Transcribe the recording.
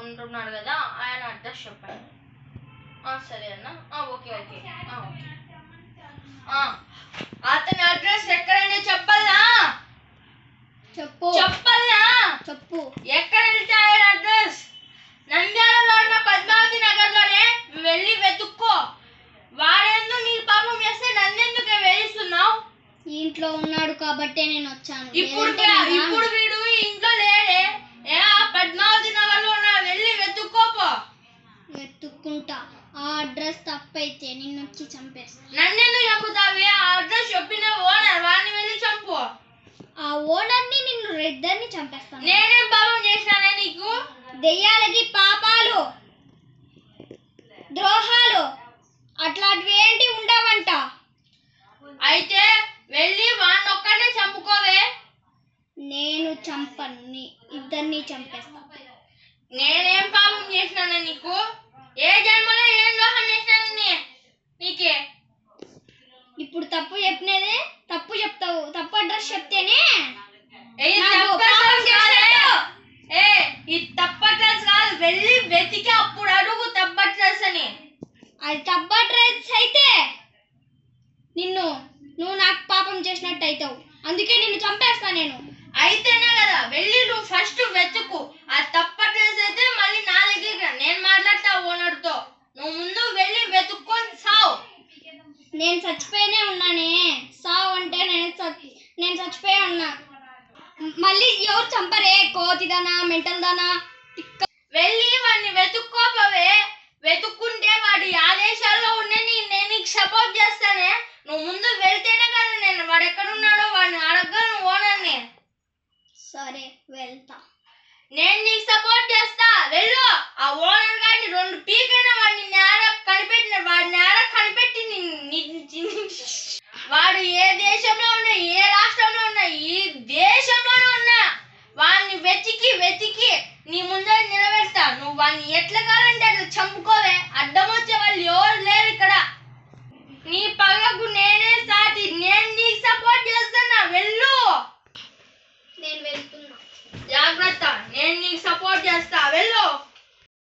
ఉంటున్నాడు కదా, ఆయన అడ్రస్ చెప్పండి. సరే అన్న. Okay okay. అతని అడ్రస్ ఎక్కడైనా చెప్పాలా? చెప్పాలా? చెప్పు. ఎక్కడ వెళ్తే ఆయన అడ్రస్? నంద్యాలలో ఉన్న పద్మావతి నగర్లోనే వెళ్ళి వెతుక్కో. వాడేందు నీ పాపం చేస్తే నన్నెందుకు వేయిస్తున్నావు? ఇంట్లో ఉన్నాడు కాబట్టే నేను వచ్చాను. ఇప్పుడు వీడు ఇంట్లో లేడే. పద్మావతి నగర్లో ఉన్నా, వెళ్ళి వెతుక్కోపో. వెతుక్కుంటా. ఆ అడ్రస్ తప్పైతే నిన్ను వచ్చి చంపేస్తా. నన్నెందుకు చంపుతావి? ఆ అడ్రస్ చెప్పిన ఓనర్, వాడిని వెళ్ళి చంపు. ఆ ఓనర్ని నిన్ను ఇద్దరిని చంపేస్తాను. నేనేం పాపం చేసినానే నీకు? దెయ్యాలకి పాపాలు, ద్రోహాలు అట్లాంటివి ఏంటి ఉండవంట. అయితే వెళ్ళి వాడిని ఒక్కడే చంపుకోవే. నేను చంపను, ఇద్దరిని చంపేస్తా. నేనేం పాపం చేసినానే నీకు? ఏ జన్మలో ఏం ద్రోహం చేసినానని నీకే? ఇప్పుడు తప్పు చెప్పినదే తప్పు చెప్తావు. తప్పు అడ్రస్ చెప్తేనే ఇది తప్పట్లేదు కాదు, వెళ్ళి వెతికి అప్పుడు అడుగు తప్పట్లేదు అని. అది తప్పు అడ్రస్ అయితే నువ్వు నాకు పాపం చేసినట్టు అవుతావు. అందుకే నిన్ను చంపేస్తా నేను. అయితేనే కదా వెళ్ళి నువ్వు ఫస్ట్ వెతుకు. అది తప్పట్లేదు అయితే మళ్ళీ నా దగ్గర నేను మాట్లాడతా ఓనర్తో. నువ్వు ముందు వెళ్ళి వెతుక్కొని సావు. నేను చచ్చిపోయినే ఉన్నానే. సావు అంటే నేను చచ్చిపోయి ఉన్నా. మళ్ళీ ఎవరు చంపరే? కోతిదానా, మెంటల్ దానా? వెళ్ళి వాడిని వెతుక్కోపోవే. వెతుక్కుంటే వాడి ఆదేశాల్లో ఉండని నేను నీకు సపోర్ట్ చేస్తానే. నువ్వు ముందు వెళ్తేనే కదా నేను వాడు ఎక్కడున్నాడో వాడిని అడగను ఓనర్ని. సరే వెళ్తా. నేను నీకు సపోర్ట్ చేస్తా. వెళ్ళు. ఆ ఓనర్ గారిని 2 పీకైనా వాడిని నేర కనిపెట్టి వాడు ఏ దేశంలో ఉన్నా, ఏ రాష్ట్రంలో ఉన్నా, ఈ దేశంలోనే ఉన్నా వాడిని వెతికి నీ ముందర నిలబెడతా. నువ్వు వాడిని ఎట్లా కావాలంటే అట్లా చంపుకోవే. అడ్డం వచ్చే వాళ్ళు ఎవరు లేరు ఇక్కడ. నీ పగకు నేనే సాయి.